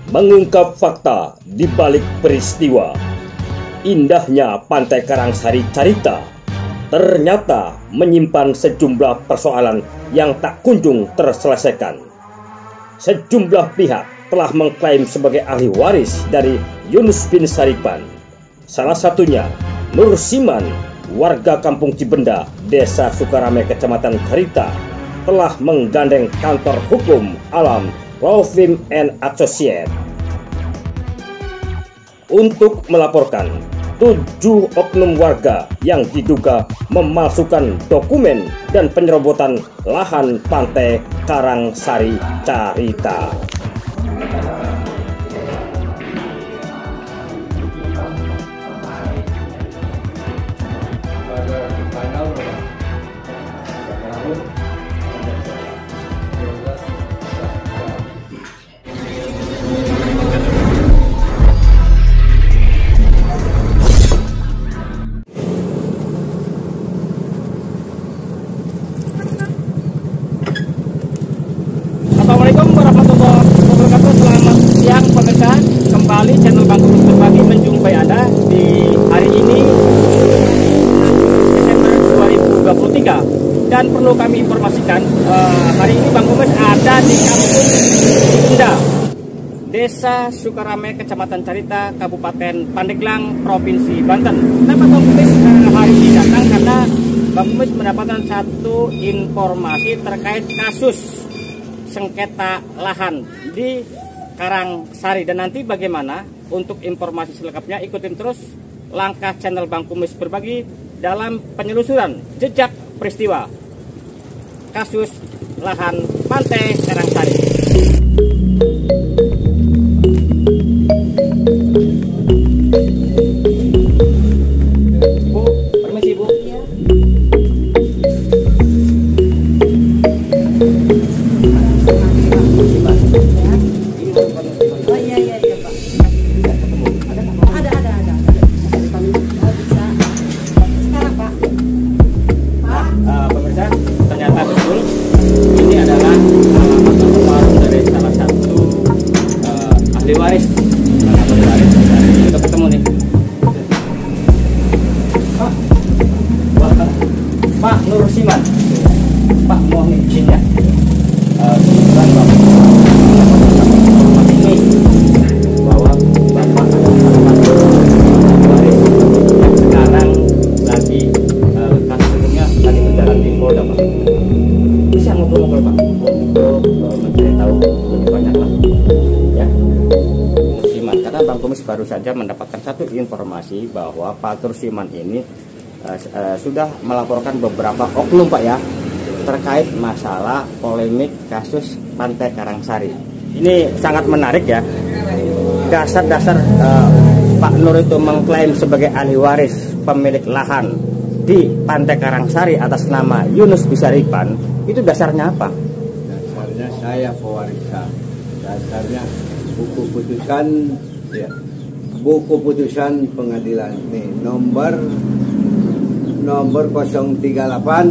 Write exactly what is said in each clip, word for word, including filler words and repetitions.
mengungkap fakta di balik peristiwa. Indahnya Pantai Karangsari Carita ternyata menyimpan sejumlah persoalan yang tak kunjung terselesaikan. Sejumlah pihak telah mengklaim sebagai ahli waris dari Yunus bin Saripan. Salah satunya Nur Siman, warga Kampung Cibenda, Desa Sukarame, Kecamatan Carita, telah menggandeng kantor hukum Alam Law Firm and Associates untuk melaporkan tujuh oknum warga yang diduga memalsukan dokumen dan penyerobotan lahan Pantai Karangsari Carita. Assalamualaikum warahmatullahi wabarakatuh. Selamat siang pemirsa. Kembali channel Bang Kumis Berbagi menjumpai Anda di hari ini Desember dua ribu dua puluh tiga. Dan perlu kami informasikan, uh, hari ini Bang Kumis ada di Kampung Cibenda, Desa Sukarame, Kecamatan Carita, Kabupaten Pandeglang, Provinsi Banten. Kenapa Bang Kumis uh, hari ini datang? Karena Bang Kumis mendapatkan satu informasi terkait kasus sengketa lahan di Karangsari. Dan nanti bagaimana untuk informasi selengkapnya, ikutin terus langkah channel Bang Kumis Berbagi dalam penelusuran jejak peristiwa kasus lahan Pantai Karangsari. Bu, permisi Bu. Ya. Oh iya iya iya Pak. Ada ada ada. Oh, bisa. Sekarang Pak. Pak. Uh, pemirsa, ternyata betul ini adalah alamat atau warung dari salah satu uh, ahli waris. Salah ahli waris. Kita ketemu nih. Pak, Pak, Pak Nur Siman. Pak mohon izin ya. Uh, kebetulan Bapak ini bahwa Bapak adalah salah satu ahli waris yang sekarang lagi uh, kasusnya lagi berjalan di Polda Pak. Bisa ngobrol-ngobrol Pak untuk uh, mencari tahu lebih banyak lah ya. Siman, karena Bang Kumis baru saja mendapatkan satu informasi bahwa Pak Tursiman ini uh, uh, sudah melaporkan beberapa oknum Pak ya, terkait masalah polemik kasus Pantai Karangsari. Ini sangat menarik ya. Dasar-dasar uh, Pak Nur itu mengklaim sebagai ahli waris pemilik lahan di Pantai Karangsari atas nama Yunus bin Saripan. Itu dasarnya apa? Dasarnya saya pewarisan. Dasarnya buku putusan ya. Buku putusan pengadilan nih nomor nomor nol tiga delapan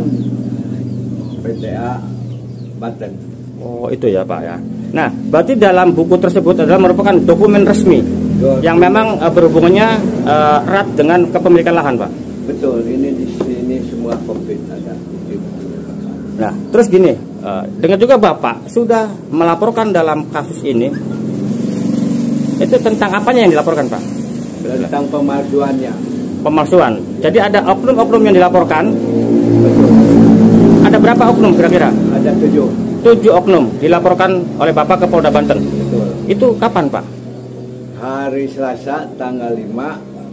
P T A Banten. Oh, itu ya Pak ya. Nah, berarti dalam buku tersebut adalah merupakan dokumen resmi Betul. yang memang uh, berhubungannya uh, erat dengan kepemilikan lahan Pak. Betul, ini di sini semua komplit ada. Nah, terus gini, uh, dengar juga Bapak sudah melaporkan dalam kasus ini. Itu tentang apanya yang dilaporkan Pak? Tentang pemalsuannya. Pemalsuan. Jadi ada oknum-oknum yang dilaporkan. Betul. Ada berapa oknum kira-kira? Ada tujuh. Tujuh oknum dilaporkan oleh Bapak ke Polda Banten. Betul. Itu kapan Pak? Hari Selasa tanggal lima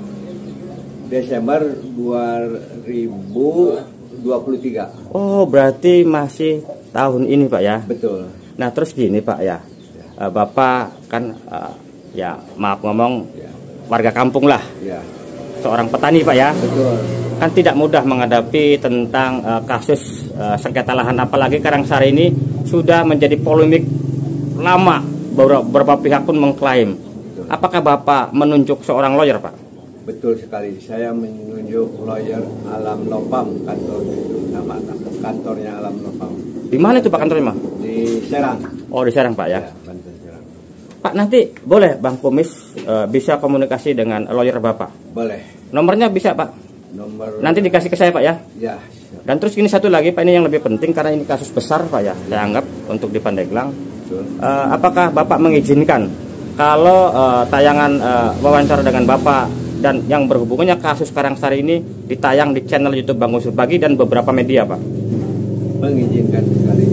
Desember dua ribu dua puluh tiga. Oh, berarti masih tahun ini Pak ya? Betul. Nah, terus gini Pak ya, uh, Bapak kan uh, ya maaf ngomong Ya. warga kampung lah, Ya. seorang petani Pak ya. Betul. Kan tidak mudah menghadapi tentang uh, kasus uh, sengketa lahan, apalagi Karangsari ini sudah menjadi polemik lama. Beberapa pihak pun mengklaim. Betul. Apakah Bapak menunjuk seorang lawyer Pak? Betul sekali. Saya menunjuk lawyer Alam Nopam, kantor itu nama kantornya Alam Nopam. Di mana itu Pak kantornya Pak? Di Serang. Oh, di Serang Pak ya. Ya, Banten Serang. Pak, nanti boleh Bang Kumis uh, bisa komunikasi dengan lawyer Bapak? Boleh. Nomornya bisa Pak? Nomor Nanti dikasih ke saya Pak ya? Ya. Dan terus ini satu lagi Pak, ini yang lebih penting karena ini kasus besar Pak ya, saya anggap untuk di Pandeglang. Uh, apakah Bapak mengizinkan kalau uh, tayangan uh, wawancara dengan Bapak dan yang berhubungannya kasus Karangsari ini ditayang di channel YouTube Bang Usul Pagi dan beberapa media Pak? Mengizinkan sekali.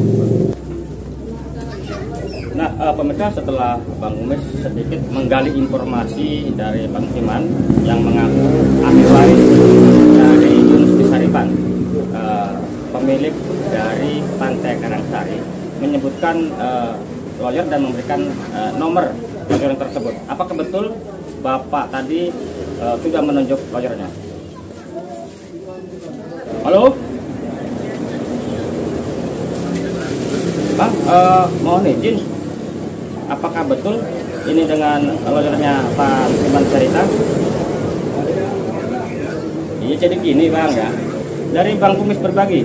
Nah, uh, pemirsa, setelah Bang Umis sedikit menggali informasi dari Bang Siman yang mengaku ahli waris dari Yunus Pisaripan, uh, pemilik dari Pantai Karangsari, menyebutkan uh, lawyer dan memberikan uh, nomor lawyer tersebut. Apakah betul Bapak tadi uh, sudah menunjuk lawyernya? Halo? Bang, uh, mohon izin. Apakah betul ini dengan lawyernya Pak Siman Cerita? Iya, jadi gini Bang ya, dari Bang Kumis Berbagi.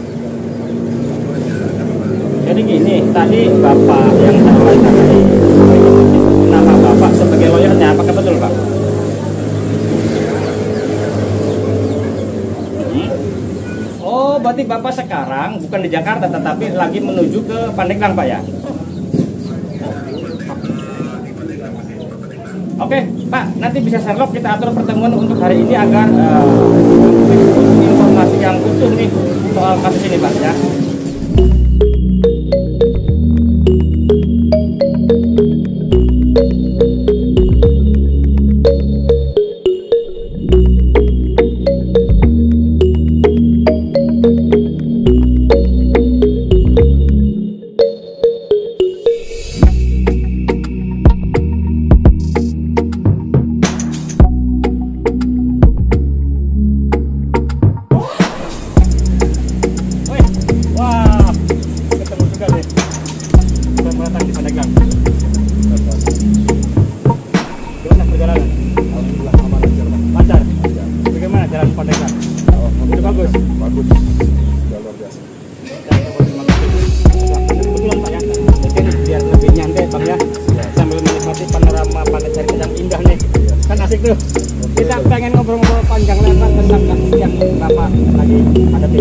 Jadi gini, tadi Bapak yang saya wawancarai nama Bapak sebagai lawyernya, apakah betul Pak? Hmm. Oh, berarti Bapak sekarang bukan di Jakarta tetapi lagi menuju ke Pandeglang Pak ya? Oke, Pak, nanti bisa share-log, kita atur pertemuan untuk hari ini agar uh, informasi yang utuh nih soal kasus ini, Pak ya. Kita pengen ngobrol-ngobrol panjang lebar tentang kasus yang Bapak lagi hadapi.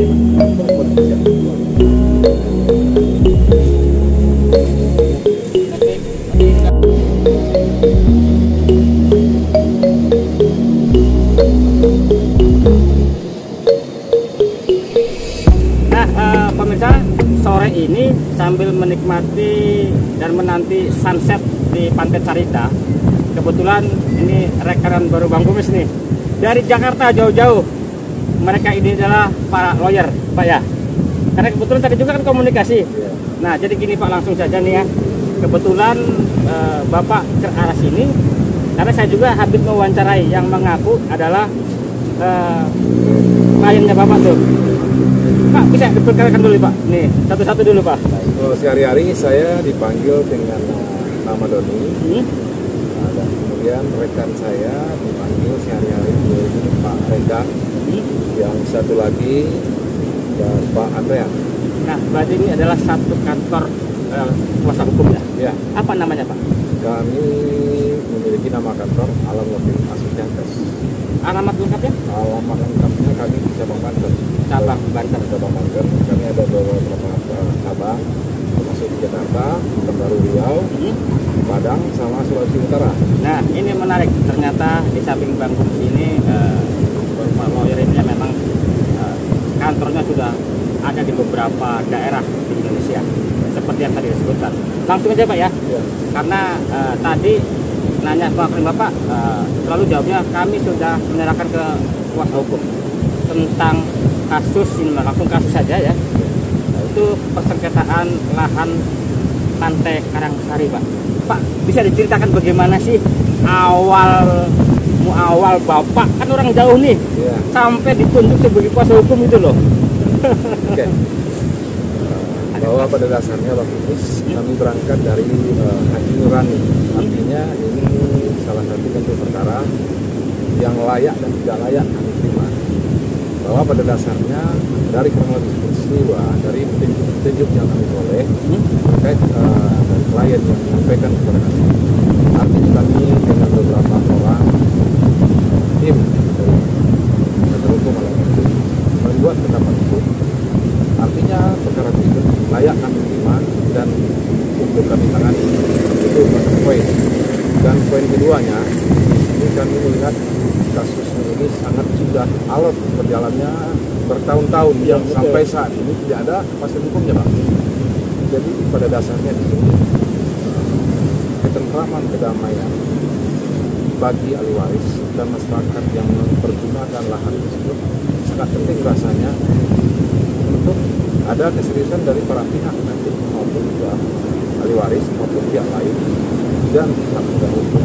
Nah, uh, pemirsa, sore ini sambil menikmati dan menanti sunset di Pantai Carita, kebetulan ini rekanan baru Bang Kumis nih dari Jakarta jauh-jauh. Mereka ini adalah para lawyer Pak ya, karena kebetulan tadi juga kan komunikasi. Nah, jadi gini Pak, langsung saja nih ya, kebetulan eh, Bapak ke arah sini karena saya juga habis mewawancarai yang mengaku adalah eh, kliennya Bapak tuh. Pak, bisa diperkenalkan dulu Pak, nih satu-satu dulu Pak. Kalau sehari-hari saya dipanggil dengan nama Doni. Hmm? Dan kemudian rekan saya dipanggil sehari-hari yaitu Pak Rekan, hmm? Yang satu lagi ya, Pak Andrea. Nah, berarti ini adalah satu kantor uh, kuasa hukum ya? Ya. Apa namanya Pak? Kami memiliki nama kantor Alam Lebih Asosiates. Alamat lengkapnya? Alamat lengkapnya kami di cabang Banten. Cabang Banten. Cabang Banten. Kami ada beberapa cabang, termasuk di Jakarta, Pekanbaru Riau, hmm? Padang, sama Sulawesi Utara. Nah, ini menarik. Ternyata di samping Bang Kumis ini, uh, lawyer ini memang uh, kantornya sudah ada di beberapa daerah di Indonesia, seperti yang tadi disebutkan. Langsung aja Pak ya, ya. Karena uh, tadi nanya Pak Bapak, uh, selalu jawabnya kami sudah menyerahkan ke kuasa hukum tentang kasus ini, langsung kasus saja ya. Itu persengketaan lahan Pantai Karangsari Pak. Pak, bisa diceritakan bagaimana sih awal mu awal Bapak, kan orang jauh nih, ya, sampai ditunjuk sebagai kuasa hukum itu loh. Oke. Bahwa pada dasarnya Bang Kumis, kami berangkat dari uh, hati nurani. Artinya ini salah satu bentuk perkara yang layak dan tidak layak kami terima. bahwa pada dasarnya dari kronologis peristiwa, dari petunjuk-petunjuk yang kami peroleh terkait uh, dari klien yang menyampaikan kepada kami, artinya kami dengan beberapa orang tim dari penegak hukum malam itu membuat pendapat hukum, artinya perkara tersebut layak kami terima dan untuk kami tangani. Itu satu poin. Dan poin keduanya, ini kami melihat kasus ini sangat sudah alot berjalannya bertahun-tahun Ya, yang betul. sampai saat ini tidak ada kepastian hukumnya, Pak. Jadi pada dasarnya di sini ketentraman, kedamaian bagi ahli waris dan masyarakat yang mempergunakan lahan tersebut sangat penting rasanya untuk ada keseriusan dari para pihak nanti maupun juga ahli waris maupun pihak lain dan pihak penegak hukum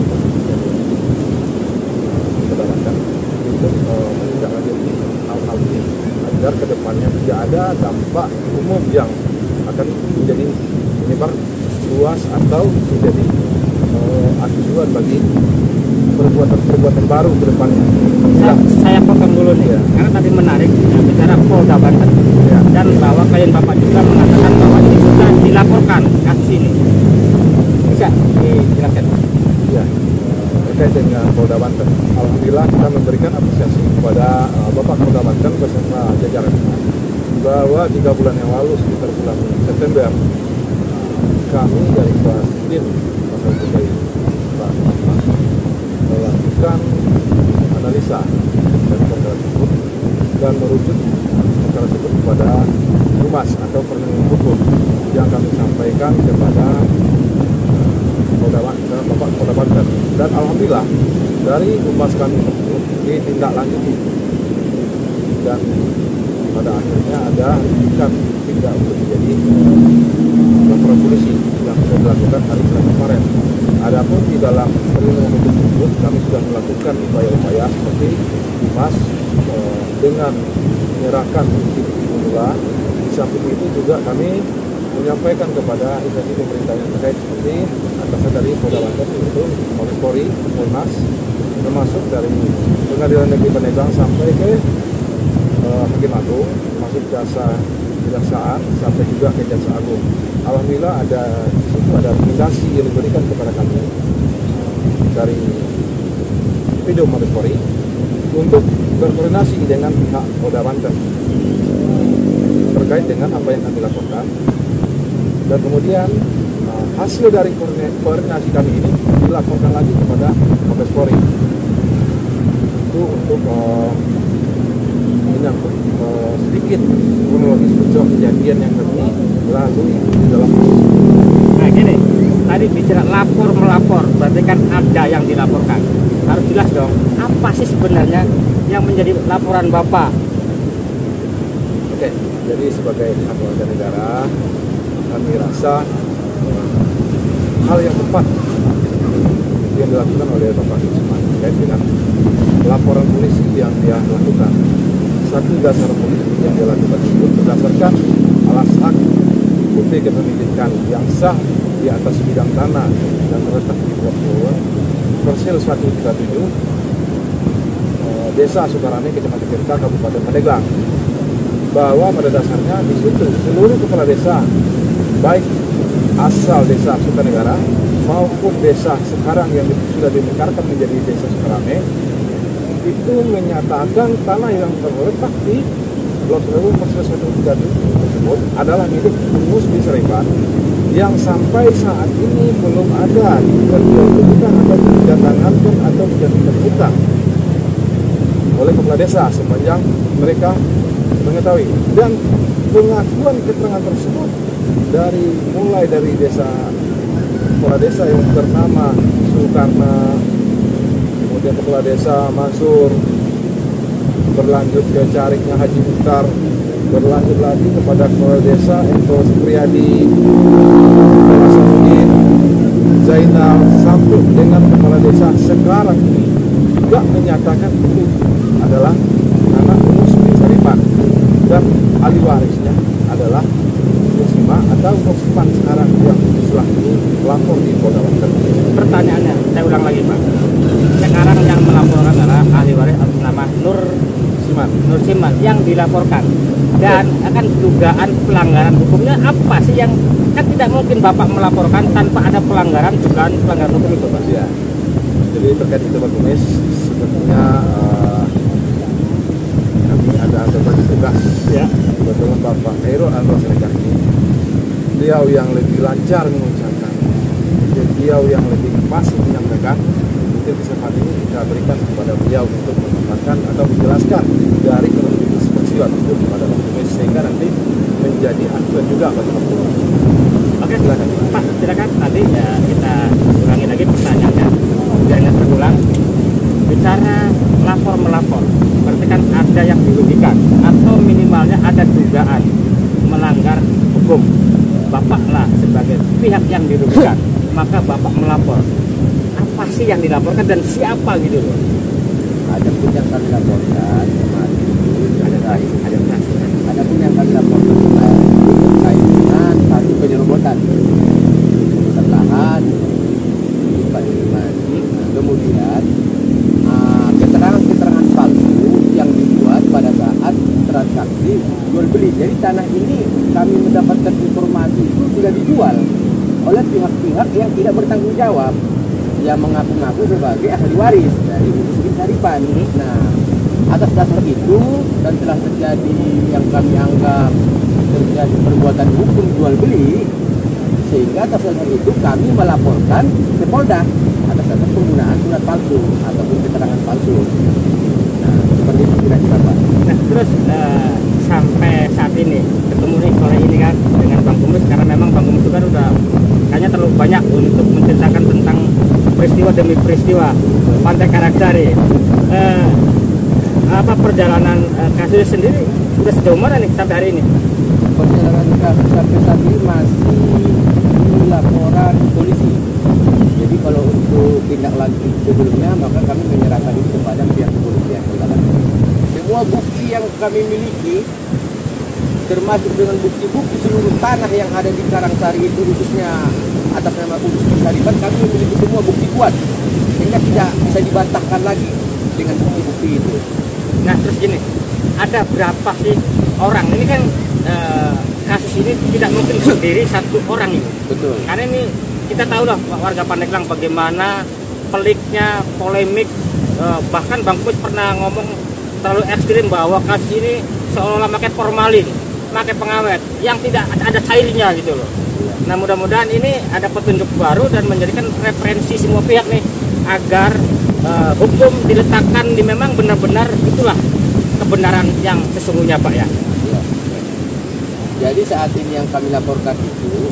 kedatangan untuk uh, menindaklanjuti hal-hal ini agar kedepannya tidak ada dampak umum yang akan menjadi menyebar luas atau menjadi uh, acuan bagi perbuatan-perbuatan baru ke depannya. Saya, saya potong dulu nih, Ya. karena tadi menarik ya, bicara Polda Banten Ya. dan bahwa klien Bapak juga mengatakan bahwa ini sudah dilaporkan kasus ini. Bisa dijelaskan? Ya, terkait dengan Polda Banten, alhamdulillah kita memberikan apresiasi kepada uh, Bapak Polda Banten beserta jajaran bahwa tiga bulan yang lalu sekitar bulan September uh, kami dari Pak Tim Pasal Kutai Pak Rahmat melakukan analisa dan perkara tersebut dan merujuk perkara tersebut kepada Humas atau penegak hukum yang kami sampaikan kepada Polda Banten, Bapak Polda Banten, dan alhamdulillah dari Humas kami tersebut ditindaklanjuti dan pada akhirnya ada tingkat tidak untuk menjadi laporan polisi yang sudah dilakukan hari Selasa kemarin. Adapun di dalam perlindungan hukum tersebut kami sudah melakukan upaya-upaya seperti Humas eh, dengan menyerahkan bukti pemula. Di samping itu juga kami menyampaikan kepada instansi pemerintah yang terkait seperti atasan dari Polda Banten yaitu Mabes Polri, Polnas, termasuk dari Pengadilan Negeri Pandeglang sampai ke uh, Hakim Agung, termasuk jasa kejaksaan sampai juga ke Jaksa Agung. Alhamdulillah ada di situ ada rekomendasi yang diberikan kepada kami uh, dari Pidum Mabes Polri untuk berkoordinasi dengan pihak Polda Banten terkait dengan apa yang kami laporkan. Dan kemudian uh, hasil dari koordinasi kami ini dilaporkan lagi kepada Mabes Polri itu untuk uh, menyangkut uh, sedikit kronologis bentuk kejadian yang kami lalui di dalam kasus. Nah gini, tadi bicara lapor melapor, berarti kan ada yang dilaporkan. Harus jelas dong, apa sih sebenarnya yang menjadi laporan Bapak? Oke, jadi sebagai hak warga negara kami rasa uh, hal yang tepat yang dilakukan oleh Bapak Yusman terkait dengan laporan polisi yang dia lakukan. Satu dasar polisi yang dia lakukan itu berdasarkan alasan bukti kepemilikan yang sah di atas bidang tanah dan terletak di bawah Persil seratus tiga puluh tujuh uh, Desa Sukarame, Kecamatan Tirta, Kabupaten Pandeglang, bahwa pada dasarnya di situ seluruh kepala desa baik asal desa Sukanegara maupun desa sekarang yang sudah dimekarkan menjadi desa Sukarame itu menyatakan tanah yang terletak di Blok Sewu Persil seratus tiga puluh tujuh tersebut adalah milik Mus di Seripan yang sampai saat ini belum ada diperjualbelikan atau didatangkan atau dijadikan hutang oleh kepala desa sepanjang mereka mengetahui. Dan pengakuan keterangan tersebut dari mulai dari desa kepala desa yang bernama Sukarna, kemudian kepala desa Mansur, berlanjut ke Cariknya Haji Mukhtar, berlanjut lagi kepada kepala desa Eko Supriyadi, Hasanuddin, Zainal, sampai dengan kepala desa sekarang ini juga menyatakan itu adalah anak Mus bin Seripan dan ahli warisnya adalah Muslimah atau Musliman sekarang yang setelah itu melapor di Polda Banten. Pertanyaannya, saya ulang lagi Pak. Sekarang yang melaporkan adalah ahli waris atas nama Nur Nursiman. Nursiman yang dilaporkan. Dan akan dugaan pelanggaran hukumnya apa sih yang kan tidak mungkin Bapak melaporkan tanpa ada pelanggaran dugaan pelanggaran hukum itu, Pak? Ya. Jadi terkait itu Pak Kumis, sebenarnya uh, kami ada berbagi tugas Ya. kebetulan Bapak Khairul Anwar Siregar ini. Beliau yang lebih lancar mengucapkan, beliau yang lebih fasih menyampaikan. Mungkin kesempatan ini kita berikan kepada beliau untuk mengembangkan atau menjelaskan dari kronologis peristiwa tersebut kepada Pak Kumis sehingga nanti menjadi acuan juga bagi Pak Kumis. Oke, silakan Pak, silakan nanti ya kita ulangi lagi pertanyaannya biar nggak terulang. Bicara lapor melapor, berarti kan ada yang dirugikan atau minimalnya ada dugaan melanggar hukum. Bapak lah sebagai pihak yang dirugikan, maka Bapak melapor. Apa sih yang dilaporkan dan siapa gitu loh? Ada pun yang kami laporkan kemarin itu ada ada Ada perasaan. ada pun yang kami laporkan kemarin itu terkait dengan satu penyerobotan penyerobotan lahan di Padiman. Nah, kemudian uh, keterangan-keterangan palsu yang dibuat pada saat transaksi jual beli. Jadi tanah ini kami mendapatkan informasi itu sudah dijual oleh pihak-pihak yang tidak bertanggung jawab, yang mengaku-ngaku sebagai ahli waris dari Urus bin Saripan. Nah, atas dasar itu dan telah terjadi yang kami anggap terjadi perbuatan hukum jual beli, sehingga atas dasar itu kami melaporkan ke Polda atas dasar penggunaan surat palsu ataupun keterangan palsu. Nah, seperti itu kira-kira Pak. Nah, terus eh, sampai saat ini ketemu nih sore ini kan dengan Bang Kumis, karena memang Bang Kumis juga udah kayaknya terlalu banyak untuk menceritakan tentang peristiwa demi peristiwa Pantai Karangsari. Eh, apa perjalanan eh, kasus sendiri sudah sejauh mana nih sampai hari ini? Perjalanan kasus sampai saat ini masih di laporan polisi. Jadi kalau untuk tindak lanjut sebelumnya maka kami menyerahkan itu kepada pihak kepolisian. Semua bukti yang kami miliki termasuk dengan bukti-bukti seluruh tanah yang ada di Karangsari itu khususnya atas nama Urus bin Saripan, kami memiliki semua bukti kuat sehingga tidak bisa dibantahkan lagi dengan bukti-bukti itu. Nah, terus gini, ada berapa sih orang? Ini kan eh, kasus ini tidak mungkin sendiri satu orang ini. Betul. Karena ini kita tahu lah warga Pandeglang bagaimana peliknya, polemik, eh, bahkan Bang Kumis pernah ngomong terlalu ekstrim bahwa kasus ini seolah-olah pakai formalin, pakai pengawet yang tidak ada cairnya gitu loh. Nah, mudah-mudahan ini ada petunjuk baru dan menjadikan referensi semua pihak nih agar uh, hukum diletakkan di memang benar-benar itulah kebenaran yang sesungguhnya, Pak ya. Ya. Jadi saat ini yang kami laporkan itu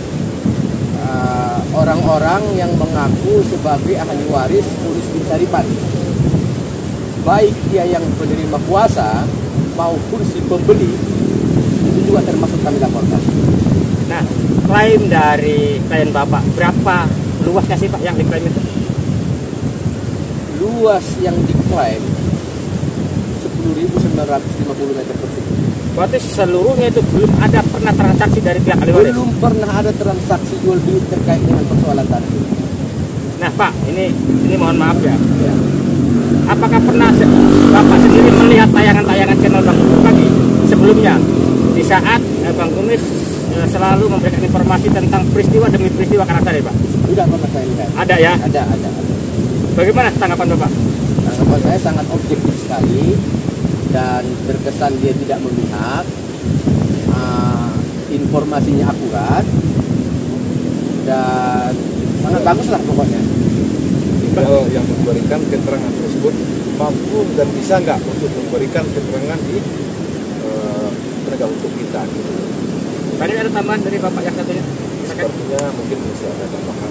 uh, orang-orang yang mengaku sebagai ahli waris Urus bin Saripan, baik dia yang penerima kuasa maupun si pembeli, itu juga termasuk kami laporkan. Nah, klaim dari klien Bapak berapa luasnya sih Pak yang diklaim itu? Luas yang diklaim sepuluh ribu sembilan ratus lima puluh meter persegi. Berarti seluruhnya itu belum ada pernah transaksi dari pihak ahli waris? Belum pernah ada transaksi jual beli terkait dengan persoalan tanah ini. Nah Pak, ini ini mohon maaf ya. Ya. Apakah pernah se Bapak sendiri melihat tayangan-tayangan channel Bang Kumis pagi sebelumnya di saat eh, Bang Kumis eh, selalu memberikan informasi tentang peristiwa demi peristiwa Karangsari, Pak? Sudah pernah saya lihat. Ada ya? Ada, ada, ada. Bagaimana tanggapan Bapak? Tanggapan saya sangat objektif sekali dan terkesan dia tidak memihak, uh, informasinya akurat dan sangat bagus lah pokoknya. Tinggal yang memberikan keterangan tersebut mampu dan bisa nggak untuk memberikan keterangan di uh, penegak hukum kita gitu. Tadi ada tambahan dari Bapak yang satunya? Silakan. Sepertinya mungkin bisa ada tambahan.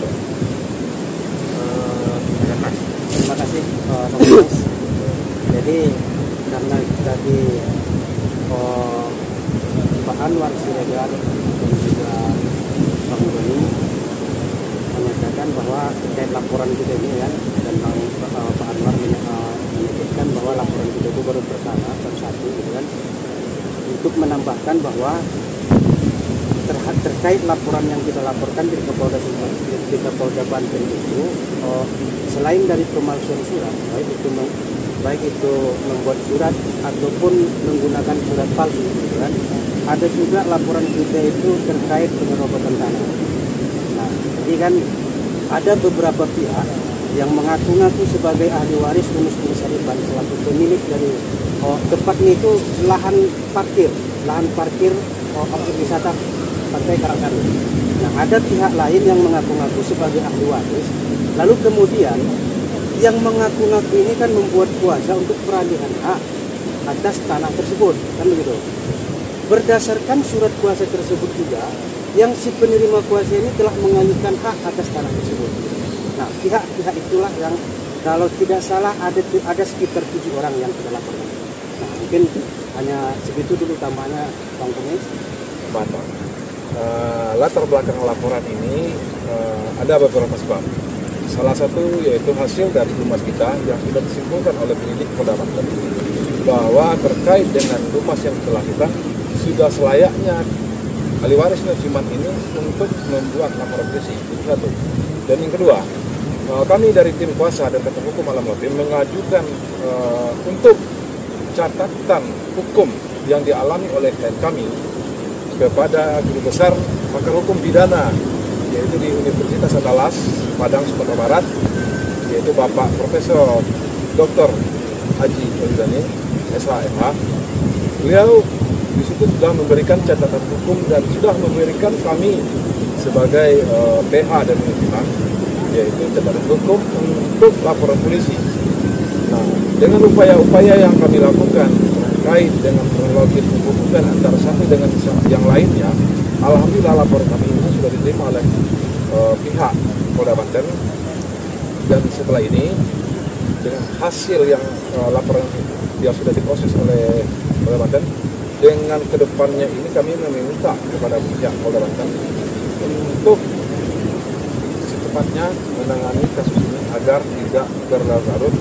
Uh, Mas. Terima kasih uh, Pak Kumis. Jadi karena tadi uh, Pak Anwar Siregar dan juga Bang Doni menyatakan bahwa terkait laporan kita ini kan, dan Bang uh, Pak Anwar uh, menyebutkan bahwa laporan kita itu baru pertama baru satu gitu kan, untuk menambahkan bahwa terhad terkait laporan yang kita laporkan di Kapolda di Kapolda Banten itu, uh, selain dari pemalsuan surat, baik itu baik itu membuat surat ataupun menggunakan surat palsu, gitu kan. Ada juga laporan kita itu terkait penyerobotan tanah. Nah, jadi kan ada beberapa pihak yang mengaku-ngaku sebagai ahli waris Yunus bin Sariban selaku pemilik dari oh, tempatnya itu lahan parkir, lahan parkir oh, objek wisata Pantai Karangsaru. Nah, ada pihak lain yang mengaku-ngaku sebagai ahli waris, lalu kemudian yang mengaku-ngaku ini kan membuat kuasa untuk peralihan hak atas tanah tersebut, kan begitu. Berdasarkan surat kuasa tersebut juga, yang si penerima kuasa ini telah mengajukan hak atas tanah tersebut. Nah, pihak-pihak itulah yang kalau tidak salah ada ada sekitar tujuh orang yang kita laporkan. Nah, mungkin hanya segitu dulu tambahnya, Bang Komis. Mantap. Uh, latar belakang laporan ini uh, ada beberapa sebab. Salah satu yaitu hasil dari humas kita yang sudah disimpulkan oleh penyidik Polda Banten bahwa terkait dengan humas yang telah kita sudah selayaknya ahli waris Nusiman ini untuk membuat laporan polisi. Itu satu. Dan yang kedua, uh, kami dari tim kuasa dan kuasa hukum Alam Latif mengajukan uh, untuk catatan hukum yang dialami oleh klien kami kepada guru besar pakar hukum pidana yaitu di Universitas Andalas Padang Sumatera Barat, yaitu Bapak Profesor Doktor Haji Olidani S H M H. Beliau di situ sudah memberikan catatan hukum dan sudah memberikan kami sebagai uh, P H dan Universitas, yaitu catatan hukum untuk laporan polisi. Nah, dengan upaya-upaya yang kami lakukan terkait dengan kronologis hubungan antara satu dengan yang lainnya, alhamdulillah laporan kami ini sudah diterima oleh uh, pihak Polda Banten, dan setelah ini dengan hasil yang uh, laporan yang sudah diproses oleh Polda Banten, dengan kedepannya ini kami meminta kepada pihak Polda Banten untuk secepatnya menangani kasus ini agar tidak berlarut-larut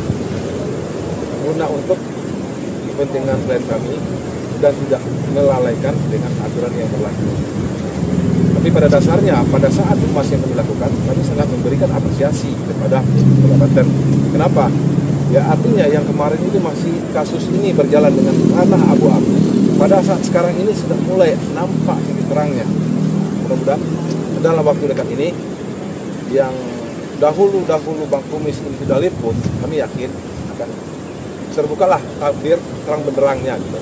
guna untuk kepentingan klien kami dan tidak melalaikan dengan aturan yang berlaku. Tapi pada dasarnya, pada saat humas yang kami lakukan, kami sangat memberikan apresiasi kepada Polda Banten. Kenapa? Ya artinya yang kemarin itu masih kasus ini berjalan dengan ranah abu-abu. Pada saat sekarang ini sudah mulai nampak titik terangnya. Mudah-mudahan dalam waktu dekat ini yang dahulu-dahulu Bang Kumis ini sudah liput, kami yakin akan terbukalah tabir terang benderangnya gitu.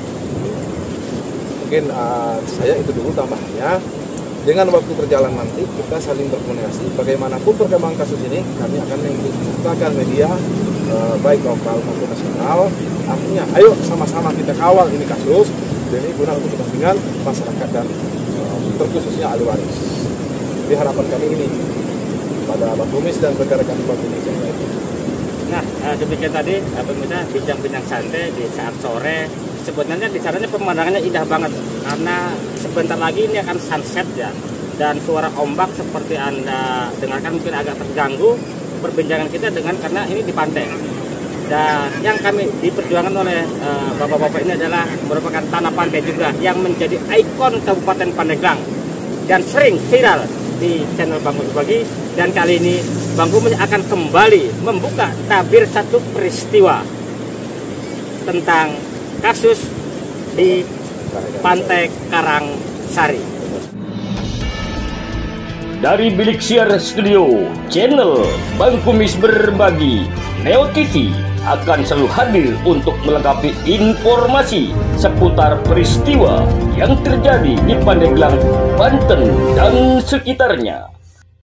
Mungkin uh, saya itu dulu tambahannya. Dengan waktu berjalan nanti kita saling berkomunikasi. Bagaimanapun perkembangan kasus ini, kami akan membukakan media uh, baik lokal maupun nasional. Artinya, ayo sama-sama kita kawal ini kasus. Dan ini guna untuk kepentingan masyarakat dan uh, terkhususnya ahli waris. Jadi harapan kami ini pada Bang Kumis dan rekan-rekan Bang Kumis yang lain. Nah, demikian tadi pemirsa bincang-bincang santai di saat sore. Sebenarnya di sananya pemandangannya indah banget karena sebentar lagi ini akan sunset ya, dan suara ombak seperti Anda dengarkan mungkin agak terganggu perbincangan kita dengan karena ini di pantai. Dan yang kami diperjuangkan oleh uh, bapak-bapak ini adalah merupakan tanah pantai juga yang menjadi ikon Kabupaten Pandeglang dan sering viral di channel Bang Kumis Pagi. Dan kali ini Bang Kumis akan kembali membuka tabir satu peristiwa tentang kasus di Pantai Karangsari. Dari Bilik Siar Studio, channel Bang Kumis Berbagi, Neo T V akan selalu hadir untuk melengkapi informasi seputar peristiwa yang terjadi di Pandeglang, Banten dan sekitarnya.